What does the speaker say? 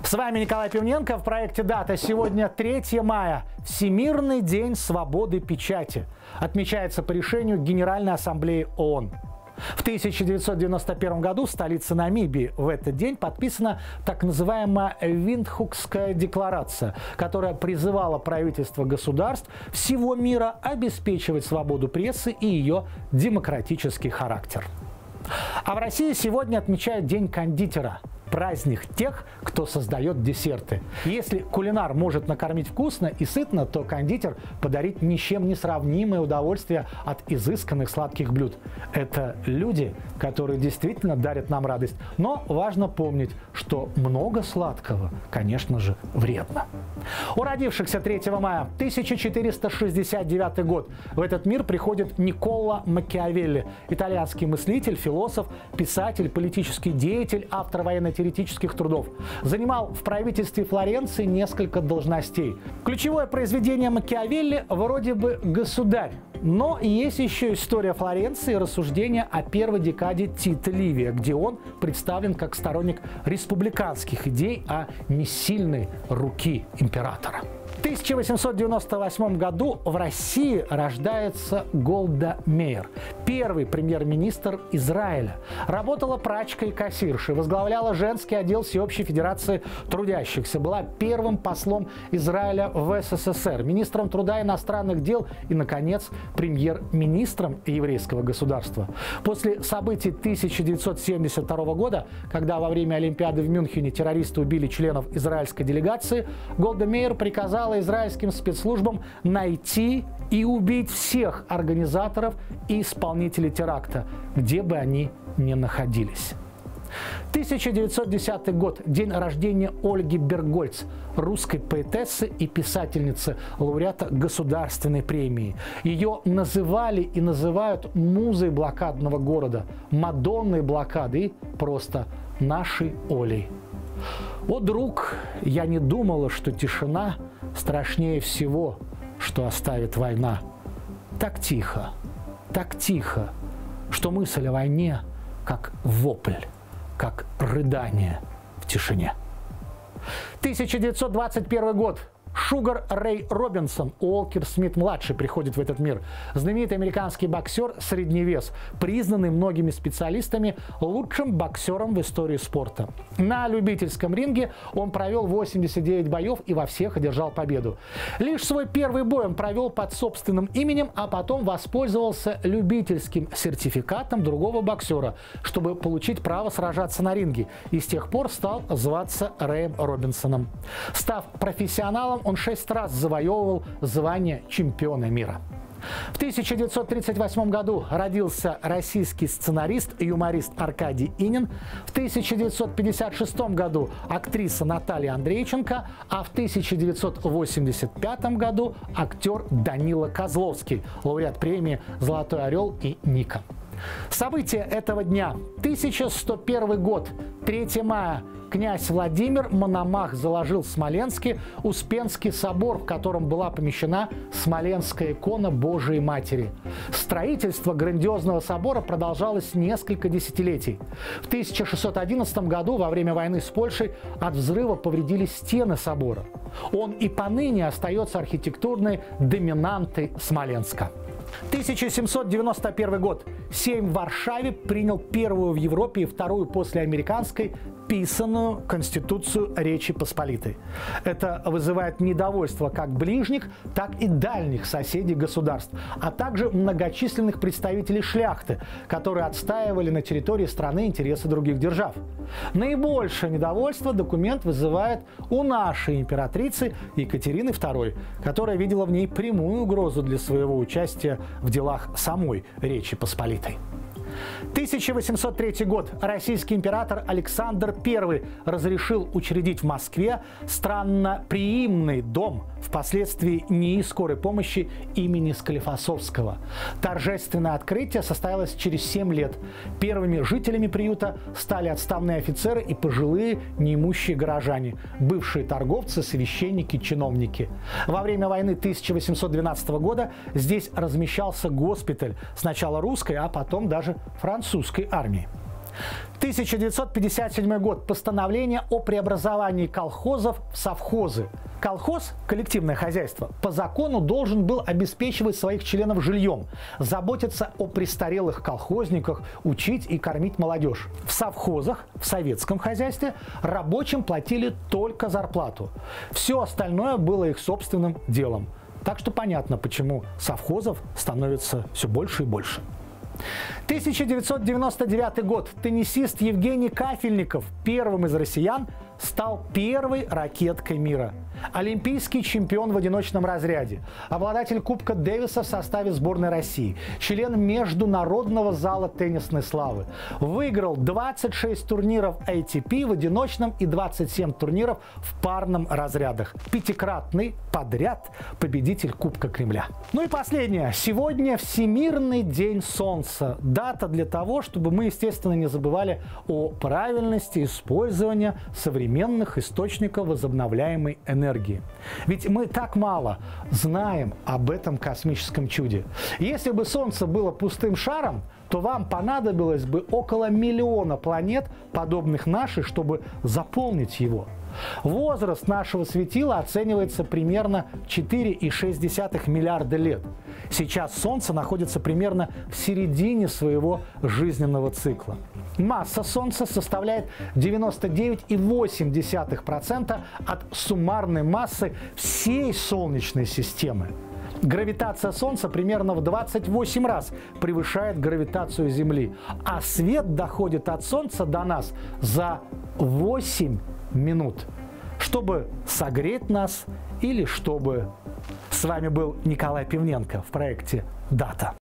С вами Николай Пивненко в проекте «Дата». Сегодня 3 мая – Всемирный день свободы печати. Отмечается по решению Генеральной Ассамблеи ООН. В 1991 году в столице Намибии в этот день подписана так называемая Виндхукская декларация, которая призывала правительства государств всего мира обеспечивать свободу прессы и ее демократический характер. А в России сегодня отмечают День кондитера. Праздник тех, кто создает десерты. Если кулинар может накормить вкусно и сытно, то кондитер подарит ни с чем не сравнимое удовольствие от изысканных сладких блюд. Это люди, которые действительно дарят нам радость. Но важно помнить, что много сладкого, конечно же, вредно. У родившихся 3 мая 1469 год в этот мир приходит Никколо Макиавелли, итальянский мыслитель, философ, писатель, политический деятель, автор военно-теоретических трудов. Занимал в правительстве Флоренции несколько должностей. Ключевое произведение Макиавелли вроде бы «Государь». Но есть еще история Флоренции и рассуждения о первой декаде Тита Ливия, где он представлен как сторонник республиканских идей о несильной руки императора. В 1898 году в России рождается Голда Меир, первый премьер-министр Израиля. Работала прачкой и кассиршей, возглавляла женский отдел Всеобщей Федерации трудящихся, была первым послом Израиля в СССР, министром труда и иностранных дел и, наконец, премьер-министром еврейского государства. После событий 1972 года, когда во время Олимпиады в Мюнхене террористы убили членов израильской делегации, Голда Меир приказала израильским спецслужбам найти и убить всех организаторов и исполнителей теракта, где бы они ни находились. 1910 год – день рождения Ольги Бергольц, русской поэтессы и писательницы, лауреата Государственной премии. Ее называли и называют музой блокадного города, Мадонной блокады и просто нашей Олей. О, друг, я не думала, что тишина страшнее всего, что оставит война. Так тихо, что мысль о войне, как вопль, как рыдание в тишине. 1921 год. Шугар Рэй Робинсон, Уолкер Смит-младший, приходит в этот мир. Знаменитый американский боксер, средневес, признанный многими специалистами лучшим боксером в истории спорта. На любительском ринге он провел 89 боев и во всех одержал победу. Лишь свой первый бой он провел под собственным именем, а потом воспользовался любительским сертификатом другого боксера, чтобы получить право сражаться на ринге. И с тех пор стал зваться Рэем Робинсоном. Став профессионалом, он 6 раз завоевывал звание чемпиона мира. В 1938 году родился российский сценарист и юморист Аркадий Инин. В 1956 году актриса Наталья Андрейченко, а в 1985 году актер Данила Козловский, лауреат премии «Золотой орел» и «Ника». События этого дня. 1101 год, 3 мая. Князь Владимир Мономах заложил в Смоленске Успенский собор, в котором была помещена Смоленская икона Божией Матери. Строительство грандиозного собора продолжалось несколько десятилетий. В 1611 году, во время войны с Польшей, от взрыва повредились стены собора. Он и поныне остается архитектурной доминантой Смоленска. 1791 год. Сейм в Варшаве принял первую в Европе и вторую после американской писанную Конституцию Речи Посполитой. Это вызывает недовольство как ближних, так и дальних соседей государств, а также многочисленных представителей шляхты, которые отстаивали на территории страны интересы других держав. Наибольшее недовольство документ вызывает у нашей императрицы Екатерины II, которая видела в ней прямую угрозу для своего участия в делах самой Речи Посполитой. 1803 год. Российский император Александр I разрешил учредить в Москве странноприимный дом, впоследствии НИИ скорой помощи имени Склифосовского. Торжественное открытие состоялось через 7 лет. Первыми жителями приюта стали отставные офицеры и пожилые неимущие горожане, бывшие торговцы, священники, чиновники. Во время войны 1812 года здесь размещался госпиталь сначала русской, а потом даже французской армии. 1957 год. Постановление о преобразовании колхозов в совхозы. Колхоз, коллективное хозяйство, по закону должен был обеспечивать своих членов жильем, заботиться о престарелых колхозниках, учить и кормить молодежь. В совхозах, в советском хозяйстве, рабочим платили только зарплату. Все остальное было их собственным делом. Так что понятно, почему совхозов становится все больше и больше. 1999 год. Теннисист Евгений Кафельников, первым из россиян, стал первой ракеткой мира. Олимпийский чемпион в одиночном разряде, обладатель Кубка Дэвиса в составе сборной России, член Международного зала теннисной славы. Выиграл 26 турниров ATP в одиночном и 27 турниров в парном разрядах. Пятикратный подряд победитель Кубка Кремля. Ну и последнее. Сегодня Всемирный день Солнца. Дата для того, чтобы мы, естественно, не забывали о правильности использования современных источников возобновляемой энергии. Ведь мы так мало знаем об этом космическом чуде. Если бы Солнце было пустым шаром, то вам понадобилось бы около миллиона планет, подобных нашей, чтобы заполнить его. Возраст нашего светила оценивается примерно 4,6 миллиарда лет. Сейчас Солнце находится примерно в середине своего жизненного цикла. Масса Солнца составляет 99,8% от суммарной массы всей Солнечной системы. Гравитация Солнца примерно в 28 раз превышает гравитацию Земли, а свет доходит от Солнца до нас за 8 минут, чтобы согреть нас или чтобы... С вами был Николай Пивненко в проекте «Дата».